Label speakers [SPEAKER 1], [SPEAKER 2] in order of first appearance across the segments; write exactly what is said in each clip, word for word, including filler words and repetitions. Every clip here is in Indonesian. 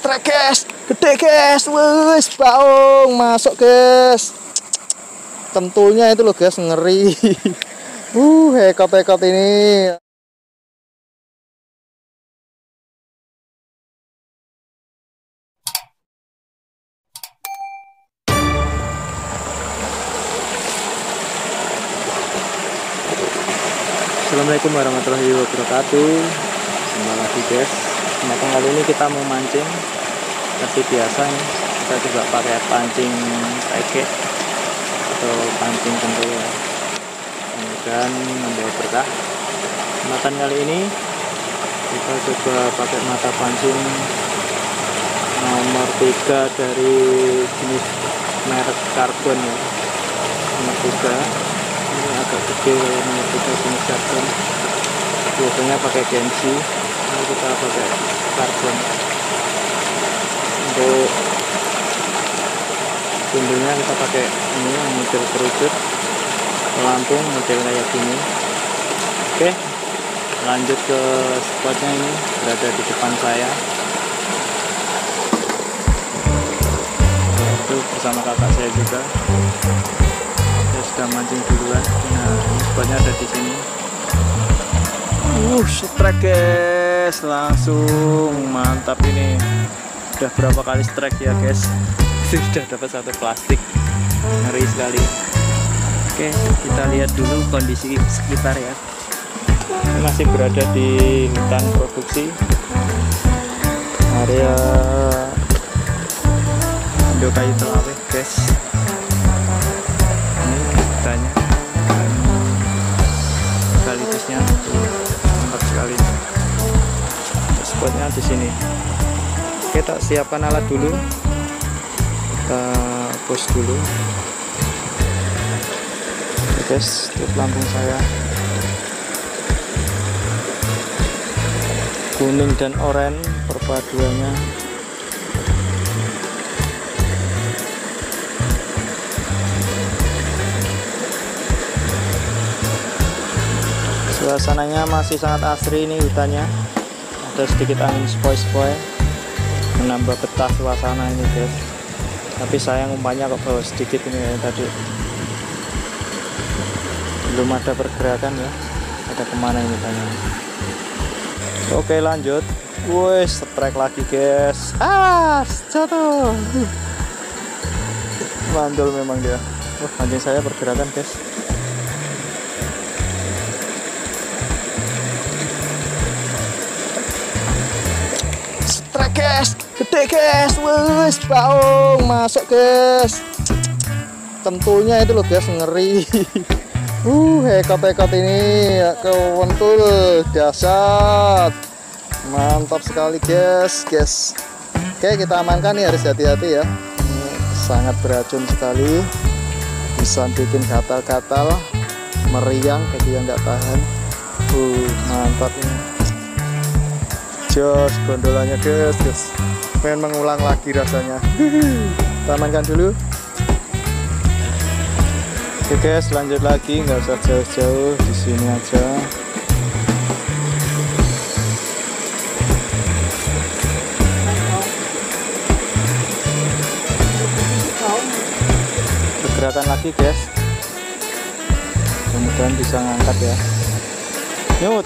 [SPEAKER 1] Strike guys, gede guys, wes baung masuk guys. Kentulnya itu loh guys, ngeri. Uh, hekot-hekot ini. Assalamualaikum warahmatullahi wabarakatuh. Kembali lagi guys. Kesempatan kali ini kita mau mancing seperti biasa nih. Kita coba pakai pancing eke atau pancing kentul dan membawa berkah. Kesempatan kali ini kita coba pakai mata pancing nomor tiga dari jenis merek karbon ya. Nomor tiga ini agak gede nomor tiga jenis karbon. Biasanya pakai gensi, ini kita pakai karbon. Untuk bumbunya kita pakai ini model kerucut pelampung model kayak gini. Oke, lanjut ke spotnya. Ini berada di depan saya, itu bersama kakak saya juga. Saya sudah mancing duluan. Nah, spotnya ada di sini. Uh, strike guys, langsung mantap ini. Udah berapa kali strike ya guys? Sudah dapat satu plastik, ngeri sekali. Oke, kita lihat dulu kondisi sekitar ya. Ini masih berada di hutan produksi area Indo Kayu Telawe guys. Ini hutannya dan eukaliptusnya mantap sekali. Spotnya di sini. Kita siapkan alat dulu. Kita push dulu. Oke guys, tip lambung saya. Kuning dan oranye perpaduannya. Suasananya masih sangat asri ini hutannya. Ada sedikit angin sepoi-sepoi, menambah betah suasana ini guys. Tapi sayang umpannya kok bawa sedikit ini ya tadi. Belum ada pergerakan ya. Ada kemana ini tanya. Oke lanjut. Woi, strike lagi guys. Ah, jatuh. Mandul memang dia. Wah, anjing saya pergerakan guys. Strike guys, gede guys, wes baung masuk guys. Kentulnya itu loh guys, ngeri. Uh, hekot-hekot ini ya, kewentul dahsyat, mantap sekali guys, guys. Oke, kita amankan nih, harus hati-hati ya. Ini sangat beracun sekali, bisa bikin gatal-gatal, meriang, kaki yang nggak tahan. Uh, mantap ini. Jos gondolannya guys, guys. Pengen mengulang lagi rasanya. Kita amankan dulu. Oke guys, lanjut lagi, nggak usah jauh-jauh, di sini aja. Pergerakan lagi guys. Mudah-mudahan bisa ngangkat ya. Nyut.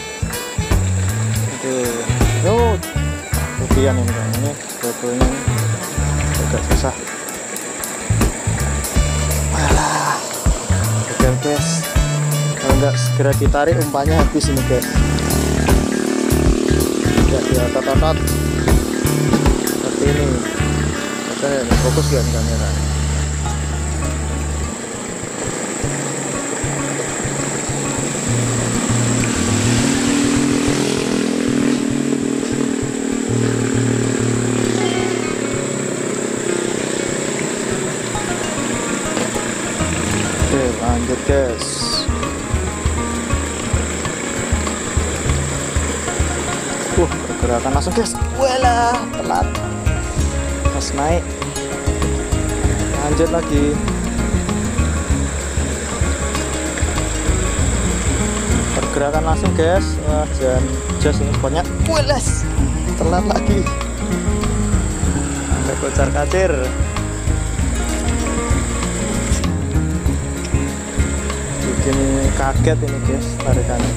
[SPEAKER 1] Oke, nyut. Kemudian ini kan ini fotonya agak susah. Walah. Gagal guys. Kalau nggak segera ditarik umpannya habis ini guys. Ya dia otot-otot seperti ini. Oke, fokus ya kamera. Oke, lanjut guys. Uh, pergerakan langsung guys. Walah, telat. Pas naik. Lanjut lagi. Pergerakan langsung guys. Wah, jangan just ini spotnya. Walah, telat lagi. kocar kacir. Bikin kaget ini guys tarikannya.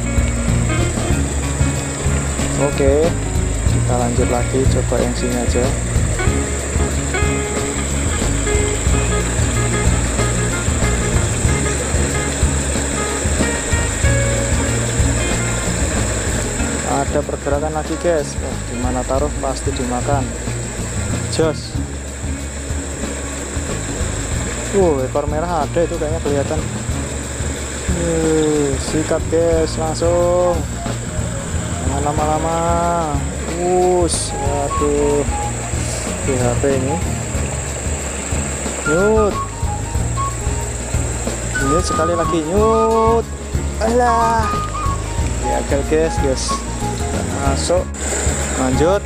[SPEAKER 1] Oke, kita lanjut lagi, coba yang sini aja. Ada pergerakan lagi guys. Oh, dimana taruh pasti dimakan. Jos. Wow, ekor merah ada itu kayaknya kelihatan. Uh, sikat guys, langsung. Jangan lama-lama. Us, waduh. Di H P ini. Nyut. Nyut sekali lagi, nyut. Alah. Gagal guys, guys. Masuk, lanjut.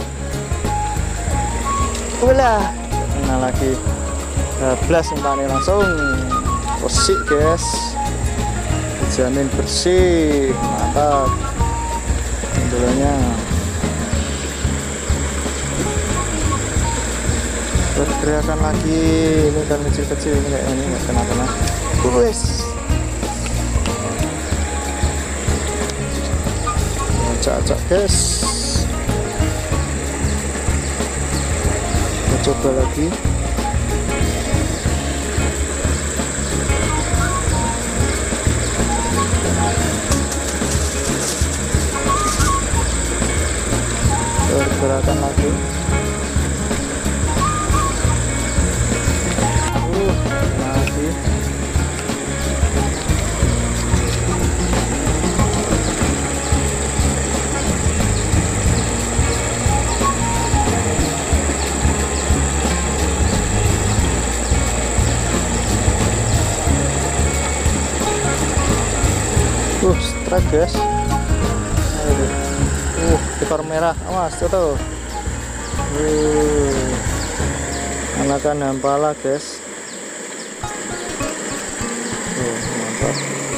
[SPEAKER 1] Ulah, kena lagi. Bablas umpannya langsung. Bersih guys. Dijamin bersih, mantap. Jendulanya. Bergerakan lagi. Ini kan kecil-kecil ini kayak ini nggak kena-kena. Wes. Acak-acak guys. Kita coba lagi. Pergerakan lagi. Uh, lagi. Uh, strike guys. Uh, ekor merah, awas tuh tuh. Uh, anakan hampala guys. Uh, mantap.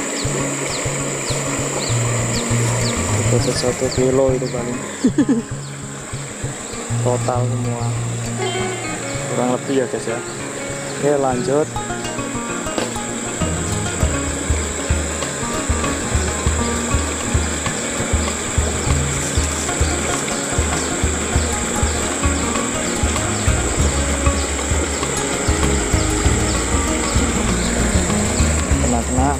[SPEAKER 1] Dapat satu kilo itu paling. Total semua. Kurang lebih ya guys ya. Oke, lanjut. Kena.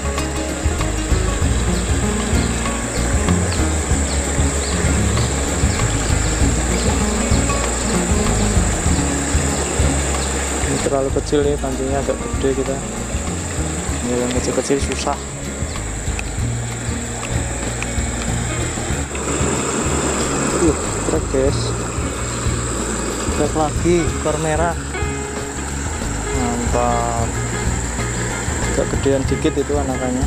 [SPEAKER 1] Ini terlalu kecil nih, pancingnya agak gede kita. Ini yang kecil-kecil susah. Uh, trek guys. Trek lagi, ekor merah. Mantap. Agak gedean dikit itu anakannya.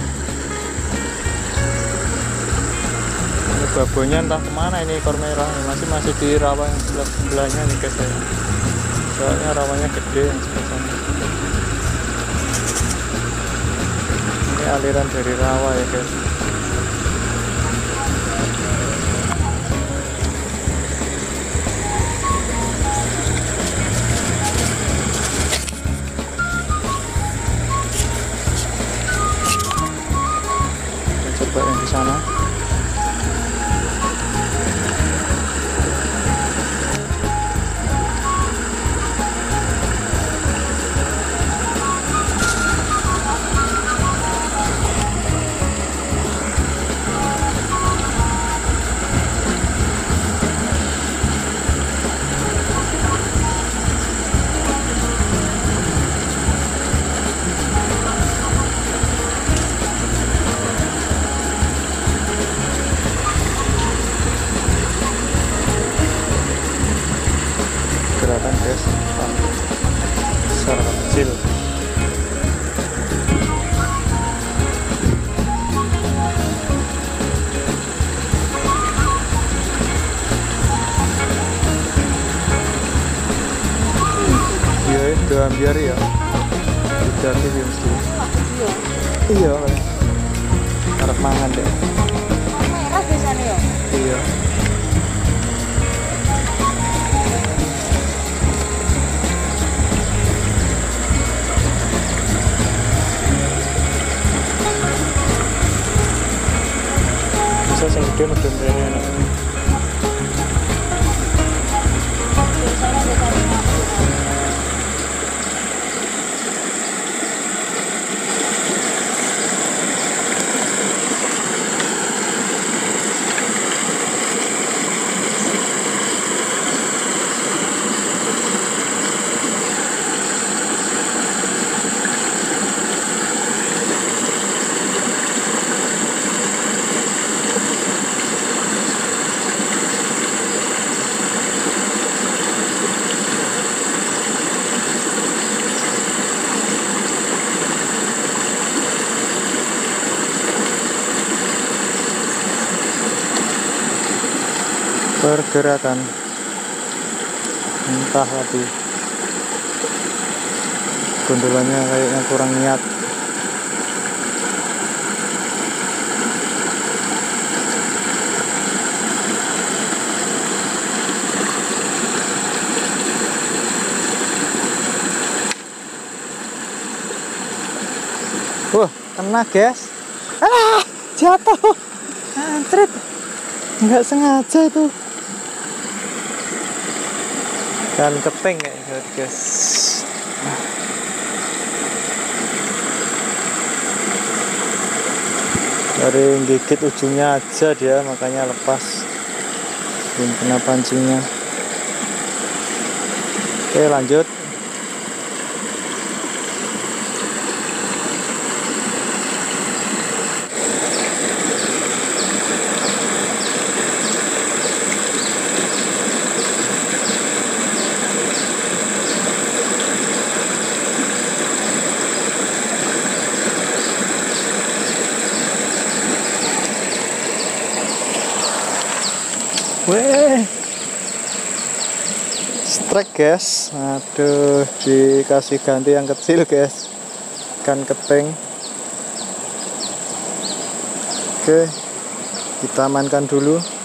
[SPEAKER 1] Ini babonya entah kemana ini ekor merah. Masih masih di rawa yang sebelah sebelahnya nih guys ya. Soalnya rawanya gede yang sebelah sana. Ini aliran dari rawa ya guys. Coba yang di sana. Gerakan guys, besar kecil. Iya, udah biar ya. Udah sih mesti. Iya, harap mangan deh.
[SPEAKER 2] Merah biasanya ya.
[SPEAKER 1] Iya. Dia medun ini enak.
[SPEAKER 2] Biasanya ada tadi nafsu.
[SPEAKER 1] Pergerakan entah tadi gondolanya kayaknya kurang niat. Wah, kena guys. Ah, jatuh. Antrit. Nggak sengaja itu. Kan keping kayaknya guys. Dari gigit ujungnya aja dia, makanya lepas. Belum kena pancingnya. Oke, lanjut. Weh, strike guys. Aduh, dikasih ganti yang kecil guys, ikan keping. Oke, kita amankan dulu.